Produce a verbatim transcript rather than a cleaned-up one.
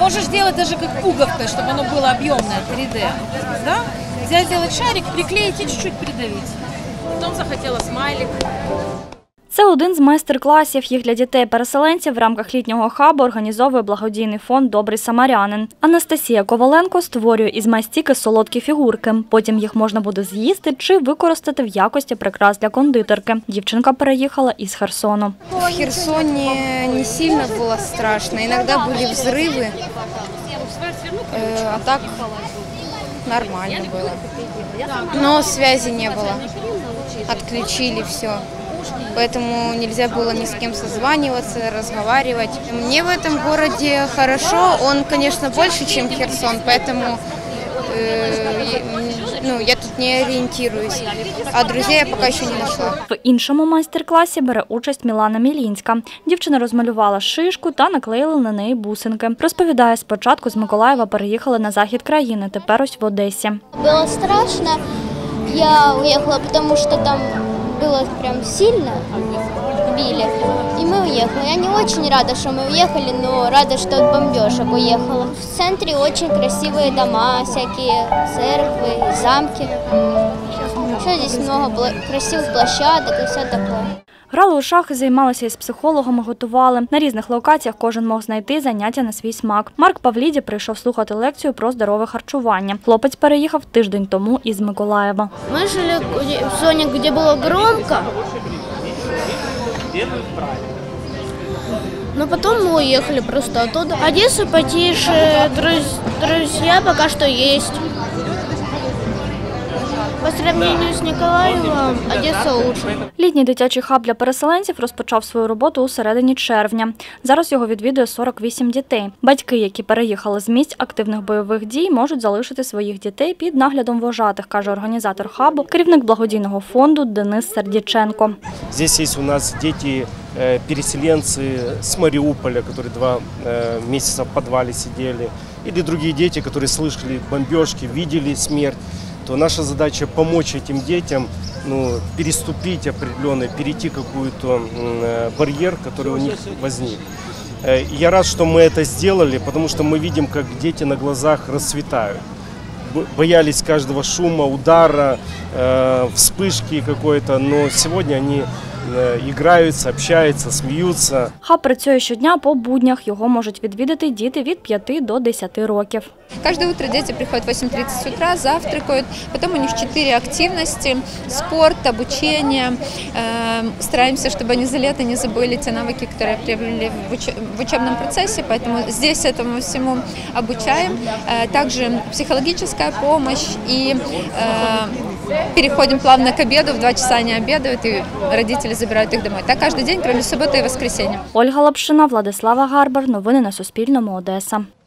Можешь сделать даже как пуговкой, чтобы оно было объемное, три дэ. Да? Взять, сделать шарик, приклеить и чуть-чуть придавить. Потом захотела смайлик. Це один з майстер-класів. Їх для дітей-переселенців в рамках літнього хабу організовує благодійний фонд «Добрий самарянин». Анастасія Коваленко створює із мастіки солодкі фігурки. Потім їх можна буде з'їсти чи використати в якості прикрас для кондитерки. Дівчинка переїхала із Херсону. В Херсоні не сильно було страшно. Іноді були взриви, а так нормально було. Но связи не было. Отключили все. Поэтому нельзя было ни с кем созваниваться, разговаривать. Мне в этом городе хорошо, он, конечно, больше, чем Херсон, поэтому э, ну, я тут не ориентируюсь. А друзей я пока еще не нашла. В іншому майстер-класі бере участь Мілана Мілінська. Дівчина розмалювала шишку та наклеїла на неї бусинки. Розповідає, спочатку з Миколаєва переїхали на захід країни, тепер ось в Одесі. Було страшно, я уїхала, тому що там было прям сильно, били, и мы уехали. Я не очень рада, что мы уехали, но рада, что от бомбежек уехала. В центре очень красивые дома, всякие церкви, замки. Еще здесь много красивых площадок и все такое. Грали у шахи, займалися із психологами, готували. На різних локаціях кожен мог знайти заняття на свій смак. Марк Павліді прийшов слухати лекцію про здорове харчування. Хлопець переїхав тиждень тому із Миколаєва. Ми жили в зоні, де було громко. Но потом мы уехали просто оттуда. Одесса потише, друзья пока что есть. По сравнению з Миколаєвом, Одеса лучше. Літній дитячий хаб для переселенців розпочав свою роботу у середині червня. Зараз його відвідує сорок вісім дітей. Батьки, які переїхали з місць активних бойових дій, можуть залишити своїх дітей під наглядом вожатих, каже організатор хабу, керівник благодійного фонду Денис Сердіченко. Здесь есть у нас дети, переселенцы с Мариуполя, которые два месяца в подвале сидели, или другие дети, которые слышали бомбежки, видели смерть. То наша задача помочь этим детям, ну, переступить определенный, перейти какой-то барьер, который у них возник. Я рад, что мы это сделали, потому что мы видим, как дети на глазах расцветают. Боялись каждого шума, удара, вспышки какой-то, но сегодня они граються, общаються, сміються. Хаб працює щодня по буднях. Його можуть відвідати діти від п'яти до десяти років. Каждое утро дети приходят в восемь тридцать утра, завтракают. Потом у них четыре активности: спорт, обучение. Стараемся, чтобы они за лето не забыли те навыки, которые приобрели в учебном процессе. Поэтому здесь этому всему обучаем. Также психологическая помощь. И переходим плавно к обеду. В два часа они обедают, и родители забирают их домой. Так каждый день, кроме субботы и воскресенья. Ольга Лапшина, Владислава Гарбар. Новини на Суспільному. Одеса.